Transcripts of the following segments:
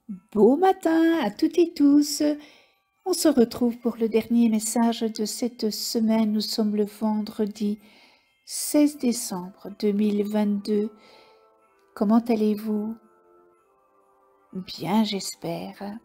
Beau matin à toutes et tous. On se retrouve pour le dernier message de cette semaine. Nous sommes le vendredi 16 décembre 2022. Comment allez-vous? Bien, j'espère.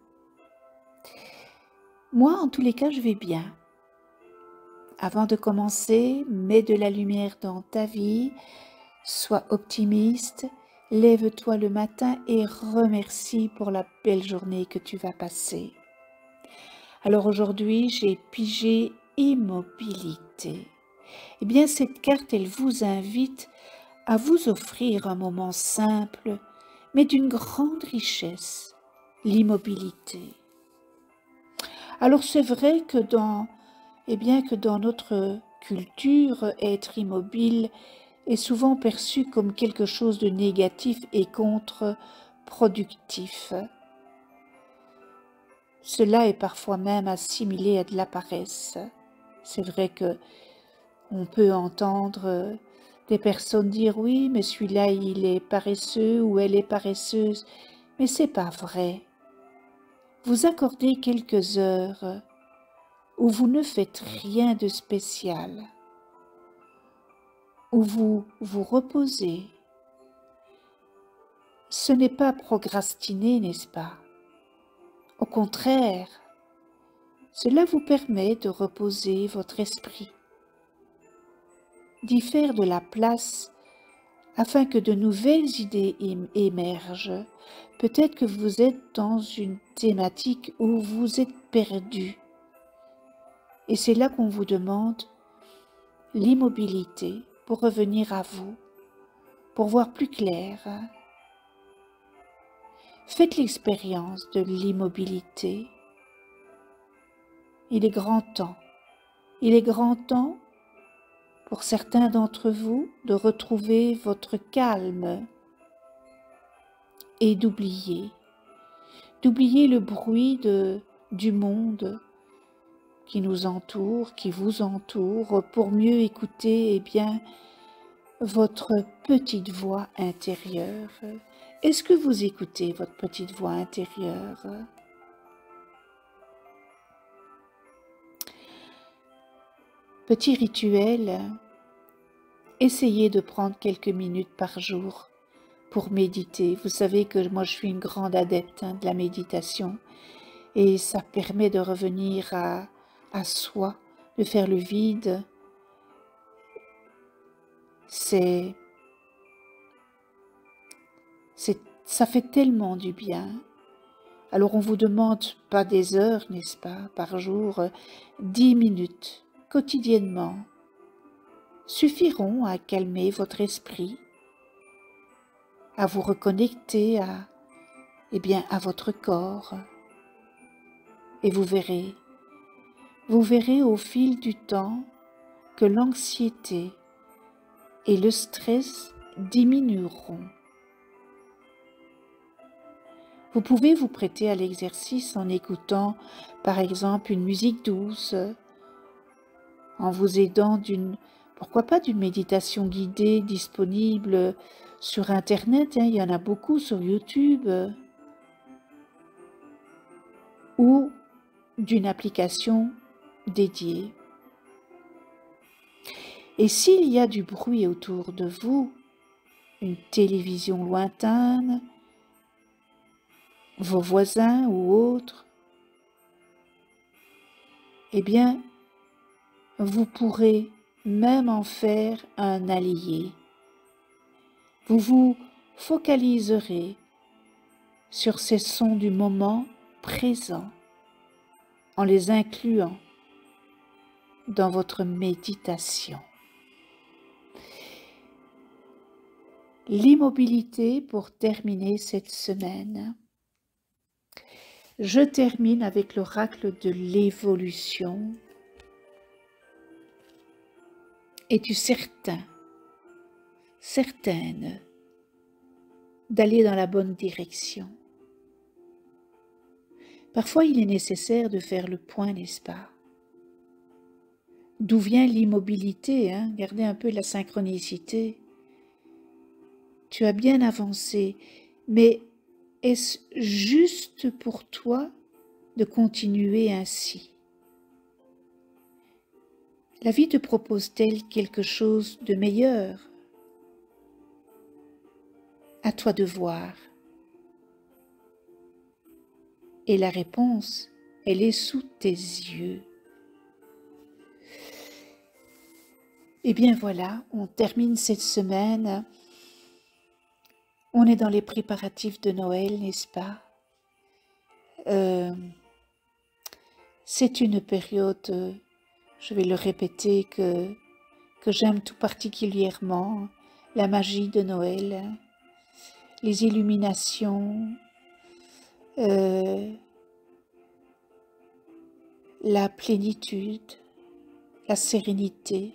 Moi, en tous les cas, je vais bien. Avant de commencer, mets de la lumière dans ta vie, sois optimiste, lève-toi le matin et remercie pour la belle journée que tu vas passer. Alors aujourd'hui, j'ai pigé immobilité. Eh bien, cette carte, elle vous invite à vous offrir un moment simple, mais d'une grande richesse, l'immobilité. Alors c'est vrai que dans notre culture, être immobile est souvent perçu comme quelque chose de négatif et contre-productif. Cela est parfois même assimilé à de la paresse. C'est vrai que on peut entendre des personnes dire oui, mais celui-là il est paresseux ou elle est paresseuse, mais c'est pas vrai. Vous accordez quelques heures où vous ne faites rien de spécial, où vous vous reposez. Ce n'est pas procrastiner, n'est-ce pas? Au contraire, cela vous permet de reposer votre esprit, d'y faire de la place afin que de nouvelles idées émergent. Peut-être que vous êtes dans une thématique où vous êtes perdu. Et c'est là qu'on vous demande l'immobilité pour revenir à vous, pour voir plus clair. Faites l'expérience de l'immobilité. Il est grand temps. Il est grand temps pour certains d'entre vous de retrouver votre calme et d'oublier le bruit du monde qui nous entoure, qui vous entoure, pour mieux écouter votre petite voix intérieure. Est-ce que vous écoutez votre petite voix intérieure? Petit rituel, essayez de prendre quelques minutes par jour pour méditer. Vous savez que moi je suis une grande adepte de la méditation et ça permet de revenir à soi, de faire le vide. Ça fait tellement du bien. Alors on vous demande pas des heures, n'est-ce pas, par jour, 10 minutes quotidiennement suffiront à calmer votre esprit, à vous reconnecter à votre corps. Et vous verrez au fil du temps que l'anxiété et le stress diminueront. Vous pouvez vous prêter à l'exercice en écoutant, par exemple, une musique douce, en vous aidant pourquoi pas d'une méditation guidée disponible sur Internet, il y en a beaucoup sur YouTube, ou d'une application dédiée. Et s'il y a du bruit autour de vous, une télévision lointaine, vos voisins ou autres, eh bien, vous pourrez même en faire un allié. Vous vous focaliserez sur ces sons du moment présent en les incluant dans votre méditation. L'immobilité pour terminer cette semaine. Je termine avec l'oracle de l'évolution. Es-tu certaine d'aller dans la bonne direction? Parfois, il est nécessaire de faire le point, n'est-ce pas? D'où vient l'immobilité, Gardez un peu la synchronicité. Tu as bien avancé, mais est-ce juste pour toi de continuer ainsi? La vie te propose-t-elle quelque chose de meilleur? À toi de voir. Et la réponse, elle est sous tes yeux. Eh bien voilà, on termine cette semaine. On est dans les préparatifs de Noël, n'est-ce pas? C'est une période, je vais le répéter, que j'aime tout particulièrement, la magie de Noël, les illuminations, la plénitude, la sérénité.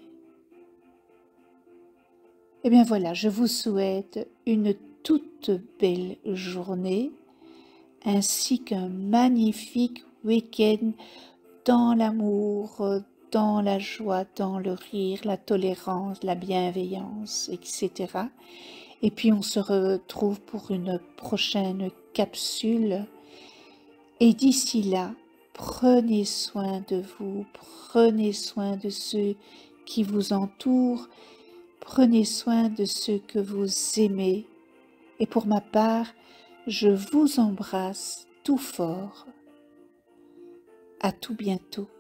Eh bien voilà, je vous souhaite une toute belle journée ainsi qu'un magnifique week-end dans l'amour, dans la joie, dans le rire, la tolérance, la bienveillance, etc. Et puis on se retrouve pour une prochaine capsule. Et d'ici là, prenez soin de vous, prenez soin de ceux qui vous entourent, prenez soin de ceux que vous aimez. Et pour ma part, je vous embrasse tout fort. À tout bientôt.